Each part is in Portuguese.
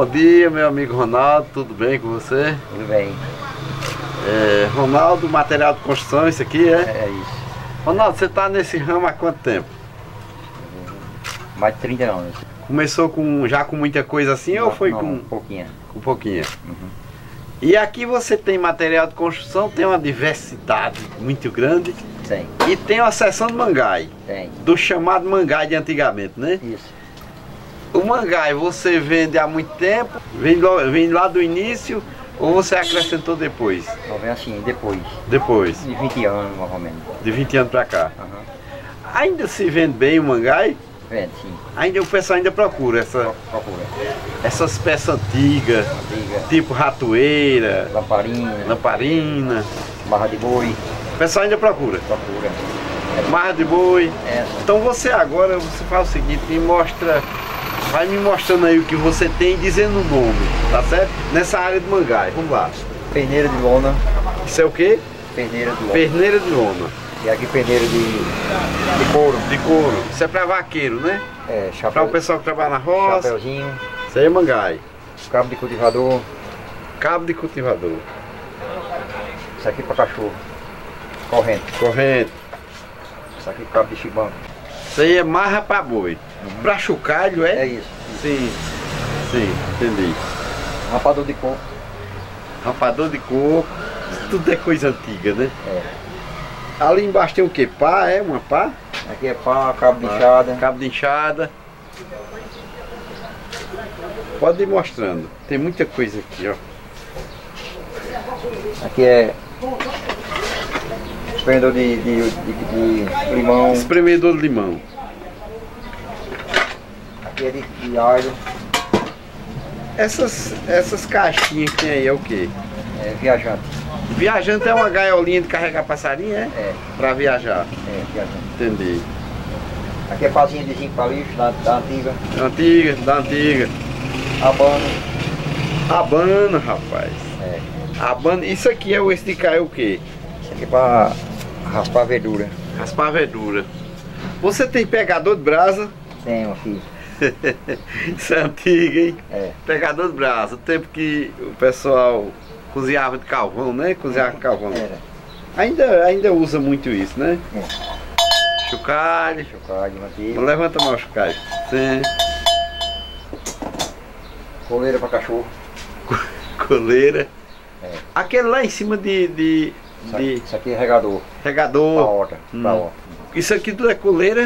bom dia, meu amigo Ronaldo, tudo bem com você? Tudo bem. Ronaldo, material de construção, isso aqui é? É isso. Ronaldo, você está nesse ramo há quanto tempo? Mais de 30 anos. Começou já com muita coisa assim ou foi com pouquinha? Com pouquinha. Uhum. E aqui você tem material de construção, tem uma diversidade muito grande. Tem. E tem uma seção de mangai. Tem. Do chamado mangai de antigamente, né? Isso. O mangai você vende há muito tempo? Vem lá do início ou você acrescentou depois? Só vem assim, depois. Depois? De 20 anos, mais ou menos. De 20 anos pra cá. Uhum. Ainda se vende bem o mangai? Vende, sim. O pessoal ainda procura Procura. essas peças antigas, tipo ratoeira, lamparina, barra de boi. O pessoal ainda procura. Procura. Barra de boi. Essa. Então você agora, você faz o seguinte, vai me mostrando aí o que você tem, dizendo o nome, tá certo? Nessa área de mangai, vamos lá. Perneira de lona. Isso é o quê? Perneira de lona. Perneira de lona. E aqui perneira de couro. De couro. Isso é pra vaqueiro, né? É, chapéu. Pra o pessoal que trabalha na roça. Chapeuzinho. Isso aí é mangai. Cabo de cultivador. Cabo de cultivador. Isso aqui pra cachorro. Corrente. Isso aqui cabo de chibanco. Isso aí é marra pra boi. Uhum. Pra chocalho, é? É isso. Sim, entendi. Rapador de coco. Rapador de coco. Isso tudo é coisa antiga, né? É. Ali embaixo tem o que? Pá, é? Uma pá? Aqui é pá, cabo de enxada. Cabo de enxada. Pode ir mostrando. Tem muita coisa aqui, ó. Aqui é espremedor de limão. Espremedor de limão. Aqui é de alho. Essas caixinhas que tem aí é o que? É viajante. Viajante é uma gaiolinha de carregar passarinho, é? É. Pra viajar. É, viajante. Entendi. Aqui é pazinha de zinco para lixo, da antiga. Da antiga. Abana, rapaz. É. Abana. Isso aqui é esse de cá é o que? Isso aqui é para raspar a verdura. Raspar a verdura. Você tem pegador de brasa? Tenho aqui. Isso é antigo, hein? É. Pegador de brasa. O tempo que o pessoal cozinhava de carvão, né? Cozinhava com carvão. Era. Ainda usa muito isso, né? É. Chocalho. Chocalho, manteiga. Levanta mais o chocalho. Sim. Coleira para cachorro. Coleira. É. Aquele lá em cima Isso aqui é regador. Regador. Pra horta. Pra horta. Isso aqui tudo é coleira?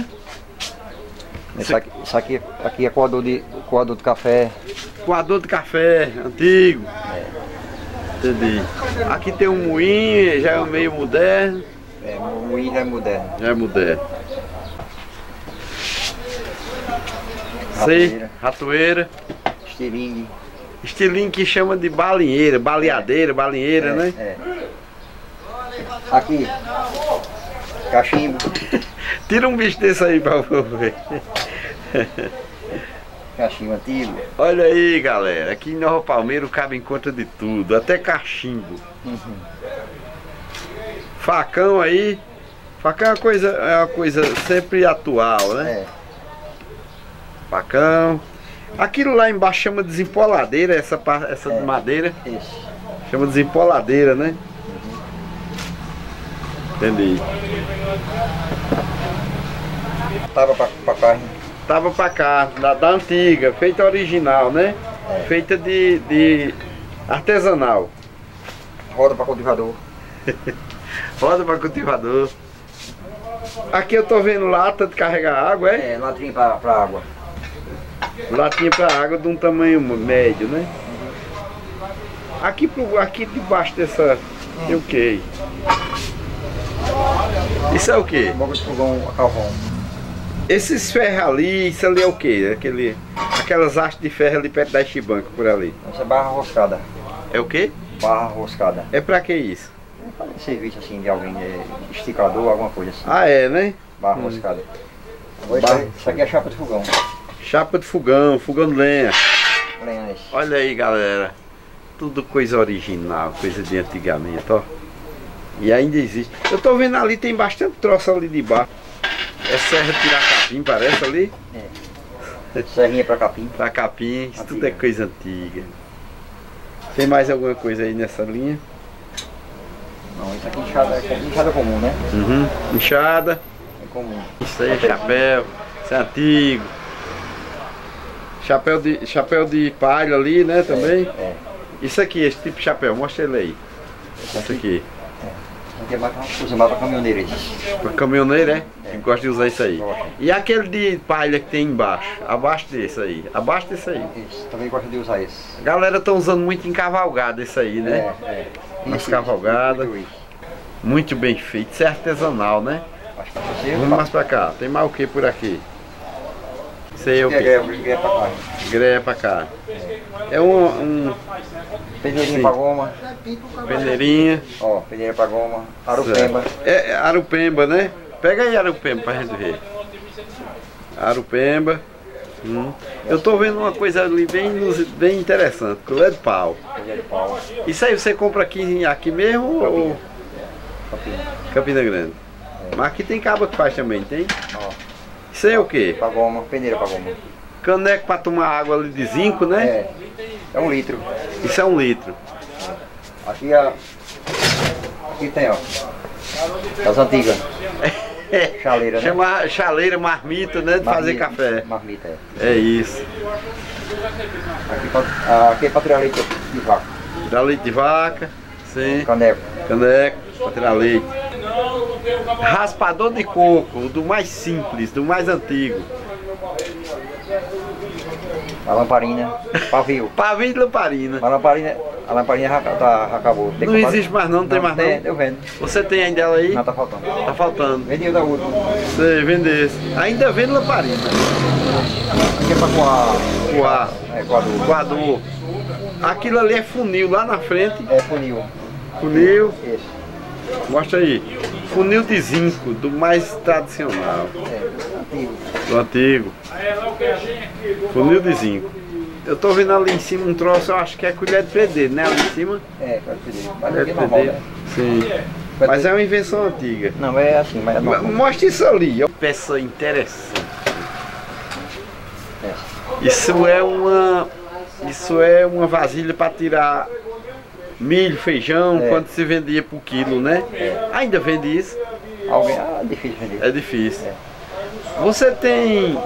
Isso aqui é coador de café. Coador de café, antigo. É. Entendi. Aqui tem um moinho, já é meio moderno. É, o moinho já é moderno. Já é moderno. Sei, ratoeira. Estilingue. Estilingue que chama de balinheira, baleadeira, né? É. Aqui, cachimbo. Tira um bicho desse aí pra ver. Cachimbo antigo. Olha aí, galera, aqui em Nova Palmeira cabe em conta de tudo, até cachimbo. Uhum. Facão aí. Facão é uma coisa sempre atual, né? É. Facão. Aquilo lá embaixo chama desempoladeira, essa de madeira. Isso. Chama desempoladeira, né? Entendi. Tábua pra carne. Tábua pra cá, da antiga, feita original, né? É. Feita de artesanal. Roda pra cultivador. Roda para cultivador. Aqui eu tô vendo lata de carregar água, é? É, latrinha pra água. Latinha para água de um tamanho médio, né? Aqui debaixo dessa tem o que? Isso é o que? Boca de fogão a carvão. Esses ferros ali, isso ali é o que? Aquelas hastes de ferro ali perto da chibanca por ali. Essa é barra roscada. É o que? Barra roscada. É pra que isso? É fazer serviço assim de alguém, esticador, alguma coisa assim. Ah, é, né? Barra roscada. Agora isso aqui é chapa de fogão. Chapa de fogão, fogão de lenha. Lenhas. Olha aí, galera. Tudo coisa original, coisa de antigamente, ó. E ainda existe. Eu tô vendo ali, tem bastante troço ali de baixo. É Serra Piracapim, parece ali? É. Serrinha pra capim. Pra capim, isso tudo é coisa antiga. Tem mais alguma coisa aí nessa linha? Não, isso aqui enxada comum, né? Uhum. Enxada. É comum. Isso aí é chapéu, isso é antigo. Chapéu de palha ali, né, também? É. Isso aqui, esse tipo de chapéu, mostra ele aí. Isso aqui. Aqui é usa mais pra caminhoneiro isso. Pra caminhoneiro, é? Que gosta de usar isso aí. E aquele de palha que tem embaixo? Abaixo desse aí. Abaixo desse aí. Isso, também gosta de usar esse. A galera tá usando muito em cavalgada esse aí, né? Nas cavalgadas. Muito bem feito. Isso é artesanal, né? Vamos mais pra cá. Tem mais o que por aqui? Isso aí é o que? Greia pra cá. Greia pra cá. É um Peneirinha pra goma. Peneirinha. Ó, peneira pra goma. Arupemba. É arupemba, né? Pega aí arupemba pra gente ver. Arupemba. Eu tô vendo uma coisa ali bem interessante. Colher de pau. Colher de pau. Isso aí você compra aqui mesmo ou Campina Grande? Mas aqui tem cabra que faz também, tem? Ó. Isso aí é o que? Pra goma, peneira pra goma. Caneco pra tomar água ali de zinco, né? É 1 litro. Isso é 1 litro. Aqui tem, ó. Das antigas. Chaleira, né? Chama chaleira, marmita, né? De fazer café. Marmita, é. É isso. Aqui é pra tirar leite de vaca. Tirar leite de vaca, sim. Caneco. Caneco, pra tirar leite. Raspador de coco, do mais simples, do mais antigo. A lamparina, pavio. Pavio de lamparina. A lamparina já acabou. Não existe mais não tem mais não? Eu vendo. Você tem ainda ela aí? Não, tá faltando. Tá faltando. Vendi o da outra. Você vendesse. Ainda vende lamparina. Aqui é pra coar. Coador. Aquilo ali é funil lá na frente. É funil. Funil. Esse. Mostra aí. Funil de zinco, do mais tradicional. Do antigo. Funil de zinco. Eu tô vendo ali em cima um troço, eu acho que é colher de pedreiro, né? Ali em cima. Colher de pedreiro. Colher de pedreiro. Sim. Mas é uma invenção antiga. Não, é assim, mas é normal. Mostra isso ali. Peça interessante. Isso é uma vasilha para tirar milho, feijão, quando se vendia por quilo, né? Ainda vende isso? É difícil vender. É difícil. Você tem,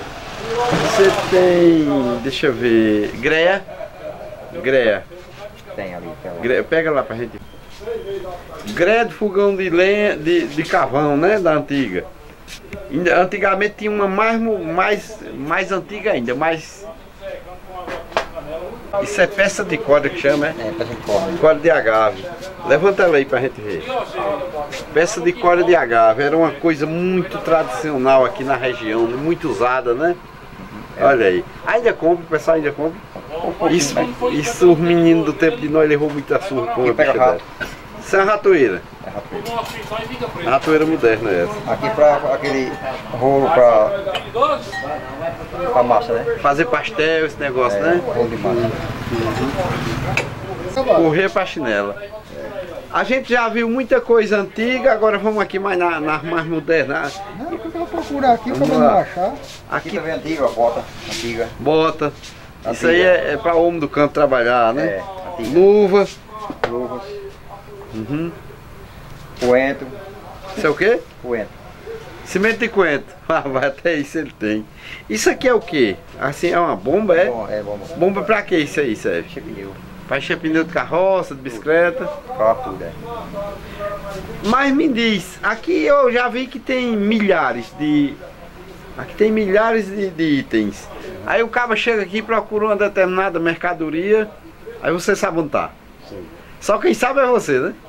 deixa eu ver, greia? Tem ali. Pega lá pra gente. Greia de fogão de lenha, de carvão, né? Da antiga. Antigamente tinha uma mais antiga ainda, mais... Isso é peça de corda que chama, é? É, peça de corda. Corda de agave. Levanta ela aí pra gente ver. Peça de corda de agave. Era uma coisa muito tradicional aqui na região, muito usada, né? Olha aí. Ainda compra, o pessoal ainda compra. Isso os meninos do tempo de nós levou muita surra com a bicha dela. Isso é uma ratoeira. É ratoeira. Ratoeira moderna é essa. Aqui pra aquele rolo pra massa, né? Fazer pastel, esse negócio, né? Rolo de massa. Correr pra chinela. A gente já viu muita coisa antiga, agora vamos aqui mais nas mais modernas. Não, o que eu vou procurar aqui pra não achar? Aqui também é antiga, a bota antiga. Bota. Isso aí é pra homem do campo trabalhar, né? Luvas. Coentro. Isso é o quê? Coentro. Cimento de coentro. Ah, vai, até isso ele tem. Isso aqui é o quê? Assim, é uma bomba, é? É bomba. Bomba pra que isso aí serve? Encher pneu. Pra encher pneu de carroça, de bicicleta. Carro tudo, Mas me diz, aqui eu já vi que tem milhares de... Aqui tem milhares de itens. Aí o cara chega aqui e procura uma determinada mercadoria, aí você sabe onde tá. Sim. Só quem sabe é você, né?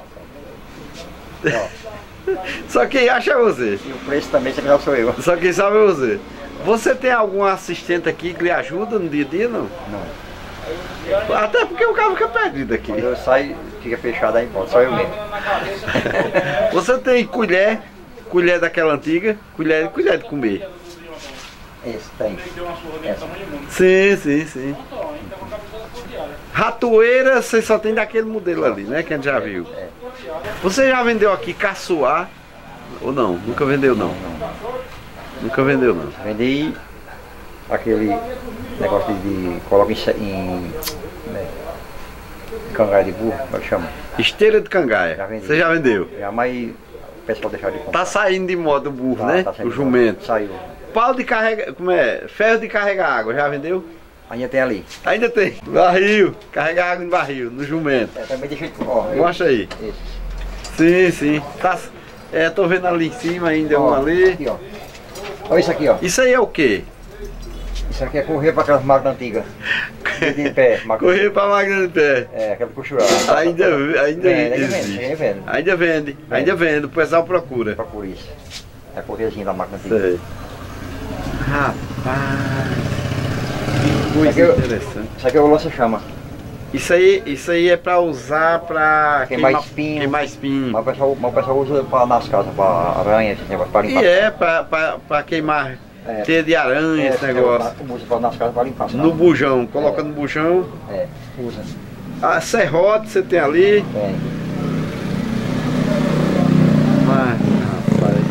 Só quem acha é você. E o preço também, se não sou eu. Só quem sabe é você. Você tem algum assistente aqui que lhe ajuda no dia a dia, não? Não. Até porque o carro fica perdido aqui. Quando eu saio, fica fechado aí, pode, só eu mesmo. Você tem colher daquela antiga, colher de comer. Esse tem. Essa. Sim. Ratoeira você só tem daquele modelo ali, né? Que a gente já viu. Você já vendeu aqui caçoar? Ou não? Nunca vendeu não? Nunca vendeu não. Vendi aquele negócio de coloca em cangaia de burro, como é que chama? Esteira de cangaia. Você já vendeu? Já, mas o pessoal deixar de comprar. Tá saindo de moda o burro, né? Tá O jumento. Saiu. Pau de carregar, como é? Ferro de carregar água, já vendeu? Ainda tem ali. Ainda tem. Barril, carregar água em barril, no jumento. Também deixa de... Ó, mostra aí. Esse. Sim. Tá, tô vendo ali em cima ainda um ali. Aqui, ó. Olha isso aqui, ó. Isso aí é o quê? Isso aqui é correr para aquelas máquinas antigas. De pé. Correr para a máquina de pé. É, aquela costurada. Ainda existe. Ainda vende. Ainda vende. O pessoal procura. Procura isso. É a correzinha da máquina antiga. Sei. Rapaz. Que coisa interessante. Isso aqui é o lança-chama. Isso aí é para usar para queimar espinho. Queimar espinho. Mas o pessoal usa nas casas, para aranha, esse negócio, para limpar. E é para queimar teia de aranha, esse negócio. Usa nas casas para limpar. No bujão, coloca no bujão. Usa. A serrote você tem ali. Tem. Rapaz.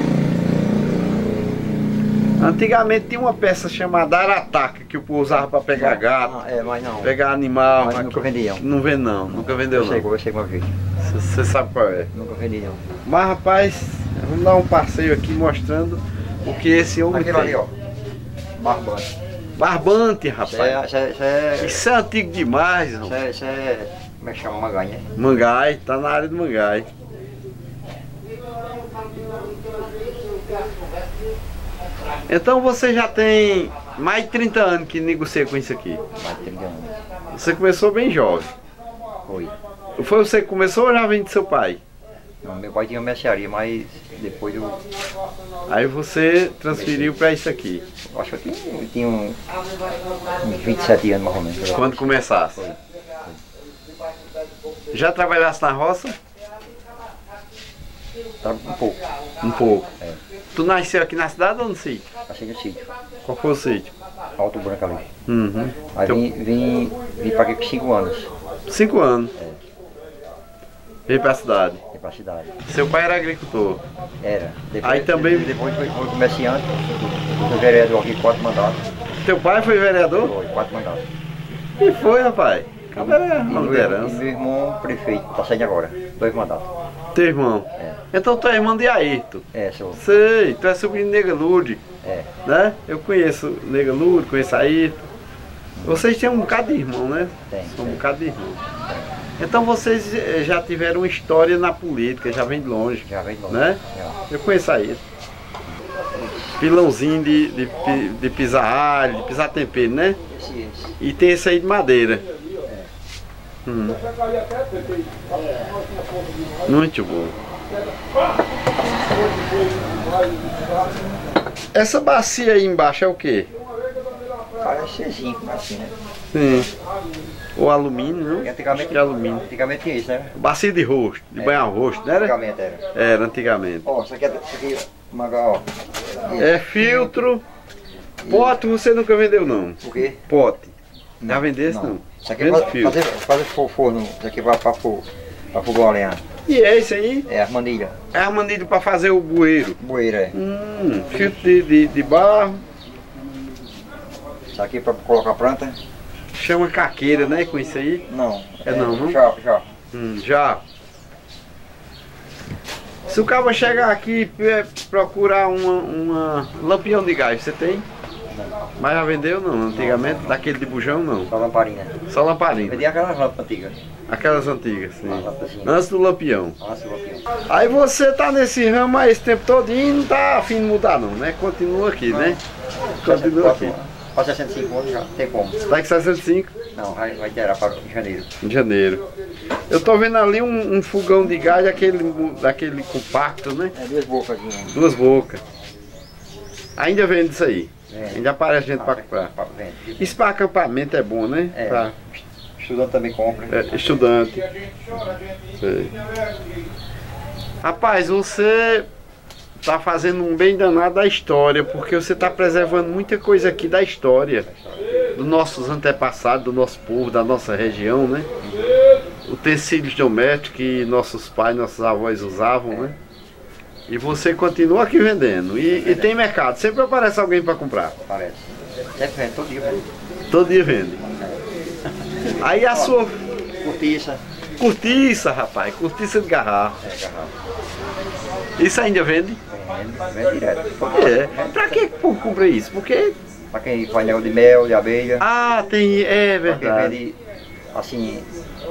Antigamente tinha uma peça chamada arataca que o povo usava para pegar gato. Mas não. Pegar animal. Mas nunca vendiam. Não vende não, nunca vendeu não. Eu sei uma vez. Você sabe qual é? Nunca vendi não. Mas rapaz, vamos dar um passeio aqui mostrando o que esse homem tem. Ali, ó. Barbante. Barbante, rapaz. Isso é antigo demais, não? Isso é. Como é que chama? Mangai, né? Mangai, tá na área do Mangai. Então você já tem mais de 30 anos que negocia com isso aqui? Mais de 30 anos. Você começou bem jovem? Foi. Foi você que começou ou já vem de seu pai? Não, meu pai tinha uma mercearia, mas depois eu... Aí você transferiu para isso aqui? Acho que eu tinha uns 27 anos mais ou menos. Quando começasse? Foi. Já trabalhasse na roça? Um pouco. Um pouco. É. Tu nasceu aqui na cidade ou no sítio? Nasci no sítio. Qual foi o sítio? Alto Branco ali. Uhum. Aí vim para aqui com 5 anos. 5 anos? É. Veio pra cidade? Veio pra cidade. Seu pai era agricultor? Era. Aí também... Depois foi comerciante, foi vereador aqui 4 mandatos. Teu pai foi vereador? Foi, 4 mandatos. E foi, rapaz? Uma liderança. E meu irmão prefeito, tá saindo agora, 2 mandatos. Teu irmão? É. Então tu é irmão de Ayrton? Sou. Sei, tu é sobrinho de Nega Lourdes. Né? Eu conheço Nega Lourdes, conheço Ayrton. Vocês têm um bocado de irmão, né? Tem. São um bocado de irmão. Então vocês já tiveram uma história na política, já vem de longe. Já vem de longe. Né? Já. Eu conheço Ayrton. Pilãozinho de pisar alho, de pisar tempero, né? Esse. E tem esse aí de madeira. Muito bom. Essa bacia aí embaixo é o quê? Parece ser zinco, assim, né? Sim. Ou alumínio, não? Antigamente, acho que é alumínio. Antigamente tinha isso, né? Bacia de rosto, de banhar o rosto, não era? Antigamente era. Era, antigamente. Ó, isso aqui manga, ó. É filtro. Pote você nunca vendeu, não? O quê? Pote. Já vendesse, não? Isso aqui é fazer forno. Isso aqui vai para fogão a lenha. E é isso aí? É a armadilha. É a armadilha para fazer o bueiro. Bueiro, é. Filtro de barro. Isso aqui é para colocar planta. Chama caqueira, né? Com isso aí? Não. Não? Já. Já. Se o cara chegar aqui e procurar uma lampião de gás, você tem? Não. Mas já vendeu não? Antigamente? Não. Daquele de bujão não? Só lamparina. Só lamparina? Vendi aquelas lâmpadas antigas. Aquelas antigas, sim. Assim. Antes do lampião. Antes do lampião. Aí você tá nesse ramo aí esse tempo todo e não tá afim de mudar não, né? Continua aqui, não. Né? Continua aqui. Para 65 anos já tem como. Tá com 65? Não, vai ter para janeiro. Em janeiro. Eu tô vendo ali um fogão de gás daquele compacto, né? 2 bocas. 2 bocas. Ainda vende isso aí? Vende. Ainda aparece gente para comprar. Vende. Isso para acampamento é bom, né? Pra... Estudante também compra. Estudante. Sei. Rapaz, você tá fazendo um bem danado à história, porque você tá preservando muita coisa aqui da história, dos nossos antepassados, do nosso povo, da nossa região, né? Utensílios domésticos que nossos pais, nossos avós usavam, né? E você continua aqui vendendo. E tem mercado, sempre aparece alguém para comprar. Aparece. Sempre vende, todo dia vende. Todo dia vende. Aí a sua... Cortiça. Cortiça, rapaz. Cortiça de garrafa. É, garrafa. Isso ainda vende? Vende direto. Pra que o povo compra isso? Porque... Pra quem faz negócio de mel, de abelha. Ah, tem... É Pra quem verdade. vende, assim...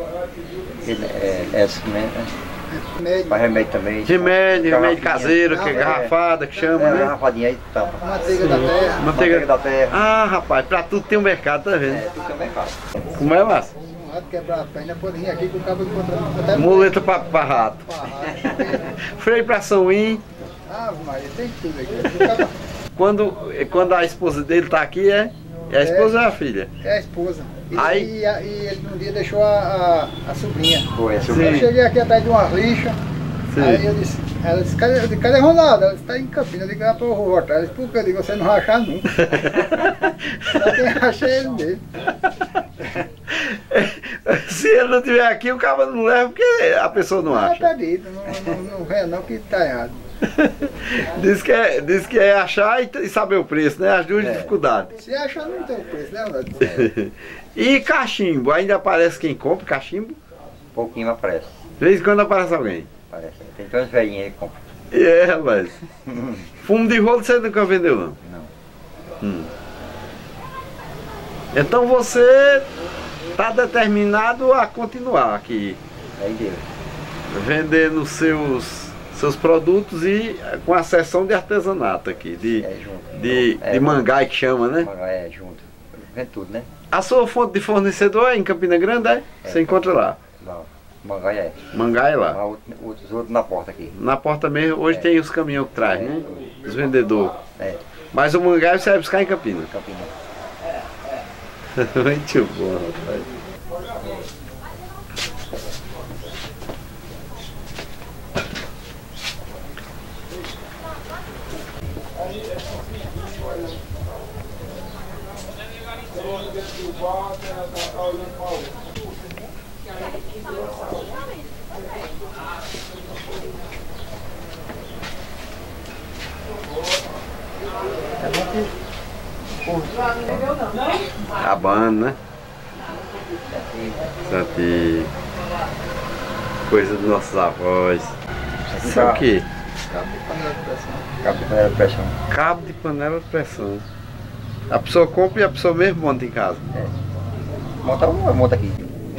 Faz remédio também. Remédio caseiro, que é garrafada, que chama, né? Garrafadinha aí, tampa. Manteiga da terra. Manteiga da terra. Ah, rapaz, pra tudo tem um mercado, tá vendo? Tudo tem um mercado. Como é, Márcio? Um rato quebrar a perna, pode vir aqui que o cabo encontrando até Muleta pra rato. rato. Freio pra São-In. Ah, Maria, tem tudo aqui. Quando a esposa dele tá aqui, é? É a esposa ou é a filha? É a esposa. Aí- E ele um dia deixou a sobrinha. Foi, a Eu sobrinha. cheguei aqui atrás de uma rixa. Sim. Aí ela disse, cadê Ronaldo? Ela disse, tá em Campinas. Eu digo, ah, pra eu voltar. Ela disse, por que? Eu digo, você não vai achar nunca. Só quem acha é ele mesmo. Se ele não estiver aqui, o cara não leva porque a pessoa não Ah, acha. tá dito, não venha não que tá errado. Diz que é achar e saber o preço, né? As duas dificuldades. Se achar não tem o preço, né, Ronaldo? E cachimbo, ainda aparece quem compra cachimbo? Um pouquinho aparece. De vez em quando aparece alguém. Parece. Tem todas as velhinhas aí que compram. É, rapaz. Fumo de rolo você nunca vendeu, não? Não. Então você está determinado a continuar aqui, Aí deu. vendendo seus produtos e com a seção de artesanato aqui, Junto. de mangai que chama, né? É, junto. Vende tudo, né? A sua fonte de fornecedor é em Campina Grande, é? Você encontra lá. Lá. Mangai é. Mangai lá. Lá os outros na porta aqui. Na porta mesmo, hoje tem os caminhões que traz, né? Os vendedores. É, Mas o mangai você vai buscar em Campina. Campinas. Muito bom, rapaz. Abano, né? Santi. Coisa dos nossos avós. Isso é o quê? Cabo de panela de pressão. Cabo de panela de pressão. A pessoa compra e a pessoa mesmo monta em casa. Monta aqui.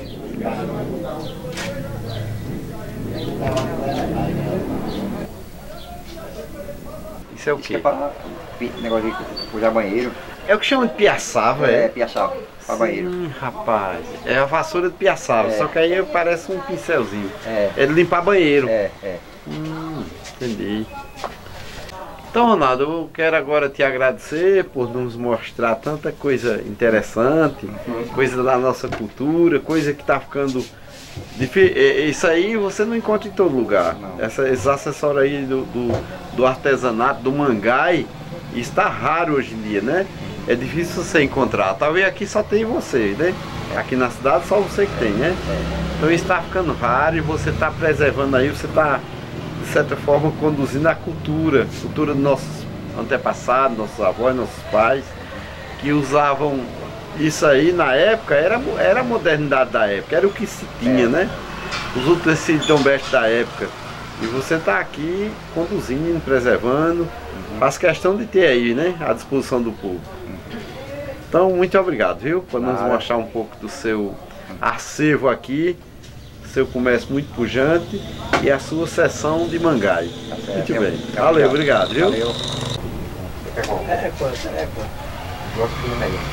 Isso é o Isso é quê? pra negócio de pujar banheiro. É o que chama de piaçava, é? Piaçava. Pra banheiro. Rapaz, é a vassoura de piaçava, É. só que aí parece um pincelzinho. É. É de limpar banheiro. É. Entendi. Então, Ronaldo, eu quero agora te agradecer por nos mostrar tanta coisa interessante, coisa da nossa cultura, coisa que está ficando difícil. Isso aí você não encontra em todo lugar. Não. Esses acessórios aí do artesanato, do mangai, está raro hoje em dia, né? É difícil você encontrar. Talvez aqui só tem você, né? Aqui na cidade só você que tem, né? Então isso está ficando raro e você está preservando aí, você está, de certa forma, conduzindo a cultura dos nossos antepassados, nossos avós, nossos pais, que usavam isso aí na época, era a modernidade da época, era o que se tinha, né? Os utensílios domésticos da época. E você está aqui conduzindo, preservando, faz questão de ter aí, né? À disposição do povo. Então, muito obrigado, viu? Por nos mostrar um pouco do seu acervo aqui, seu comércio muito pujante e a sua seção de mangai. Muito bem. Valeu, obrigado, viu? Valeu. É quanto? Gosto de negócio.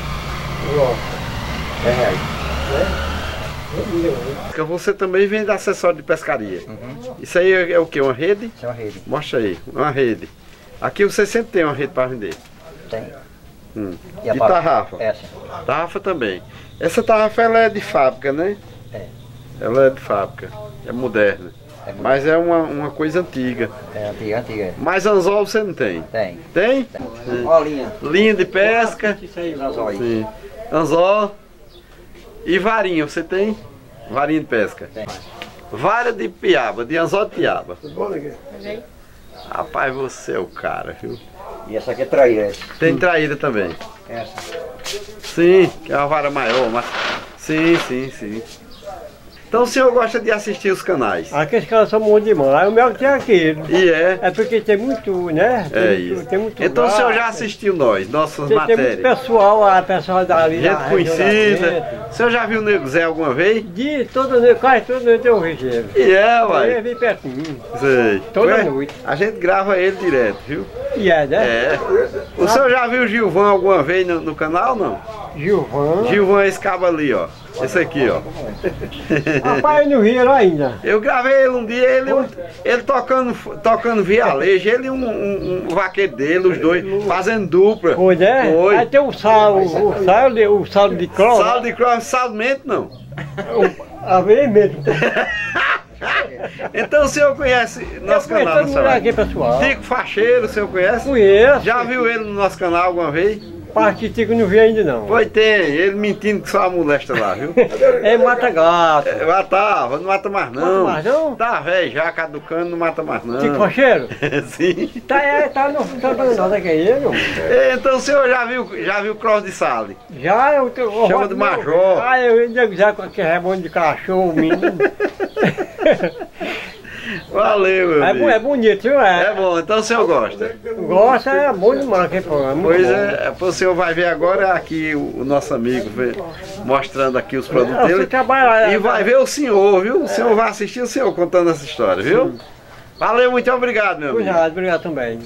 É. Você também vende acessório de pescaria. Isso aí é o que? Uma rede? Isso é uma rede. Mostra aí, uma rede. Aqui você sempre tem uma rede para vender. Tem. E tarrafa? Essa. Tarrafa também. Essa tarrafa ela é de fábrica, né? É. Ela é de fábrica, é moderna. Mas é uma coisa antiga. É antiga. Mas anzol você não tem? Tem. Tem? Olha a linha. Linha de pesca. Isso aí, anzol aí. Sim. Anzol. E varinha, você tem? Varinha de pesca. Tem. Vara de piaba, de anzol de piaba. Tudo bom, Neguinho? Rapaz, você é o cara, viu? E essa aqui é traíra. Tem traíra também. Essa. Sim, que é uma vara maior, mas... Sim, sim, sim. Então o senhor gosta de assistir os canais? Aqueles caras são bons demais, o meu tem aquilo. E é? É porque tem muito, né? Tem muito então o senhor já assistiu nossas matérias? Tem muito pessoal, a pessoal dali. Gente conhecida. O senhor já viu o Nego Zé alguma vez? Quase toda noite eu vejo ele. E é, uai? Ele vem pertinho. Sei. Toda noite. A gente grava ele direto, viu? E é, né? É. O senhor já viu o Gilvan alguma vez no canal, não? Gilvan? Gilvan é esse cabo ali, ó. Esse aqui, ó. Rapaz, eu não vi ele ainda. Eu gravei ele um dia, ele tocando vialejo, ele e um vaqueiro dele, os dois, fazendo dupla. Foi, né? Foi. Aí tem o saldo de cross. Saldo de cross, saldo mente não. A ver mesmo. Então o senhor conhece nosso canal, não sabe? Aqui, pessoal. Tico Facheiro, o senhor conhece? Conheço. Já viu ele no nosso canal alguma vez? Parte de Tico não vi ainda não. Pois tem, ele mentindo que só a molesta lá, viu? É mata gato. Matava, não mata mais não. Mata mais não? Tá velho, já caducando, não mata mais não. Tico Facheiro? Sim. Tá no nada que é ele, não. Então o senhor já viu o cross de Sale? Já, eu chama de Major. Ah, eu ainda já com aquele rebanho de cachorro, menino. Valeu, meu amigo. É bonito, viu? É bom, então o senhor gosta? Gosta, é bom demais aquele programa. Pois é, o senhor vai ver agora aqui o nosso amigo mostrando aqui os produtos dele. E vai ver o senhor, viu? O senhor vai assistir o senhor contando essa história, viu? Valeu, muito obrigado, meu amigo. Obrigado também.